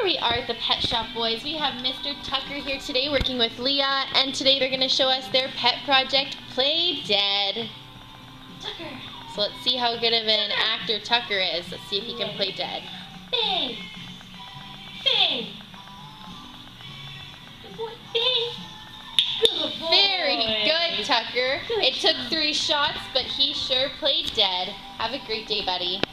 Here we are at the Pet Shop Boys. We have Mr. Tucker here today working with Leah, and today they're going to show us their pet project, Play Dead. Tucker. So let's see how good of an actor Tucker is. Let's see if he can play dead. Bang! Bang! Good boy. Bang! Good boy. Very good, Tucker. It took 3 shots, but he sure played dead. Have a great day, buddy.